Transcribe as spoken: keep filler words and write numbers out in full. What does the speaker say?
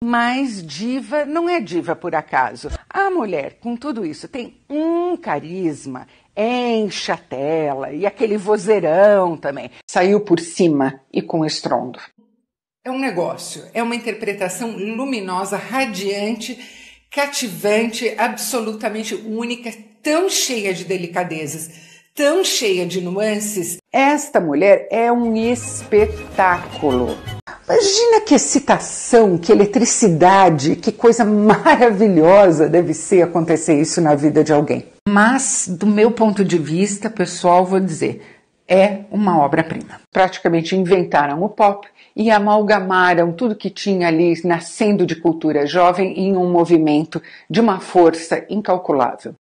Mas diva não é diva por acaso. A mulher, com tudo isso, tem um carisma, enche a tela e aquele vozeirão também. Saiu por cima e com estrondo. É um negócio, é uma interpretação luminosa, radiante, cativante, absolutamente única, tão cheia de delicadezas, tão cheia de nuances. Esta mulher é um espetáculo. Imagina que excitação, que eletricidade, que coisa maravilhosa deve ser acontecer isso na vida de alguém. Mas, do meu ponto de vista, pessoal, vou dizer, é uma obra-prima. Praticamente inventaram o pop e amalgamaram tudo que tinha ali nascendo de cultura jovem em um movimento de uma força incalculável.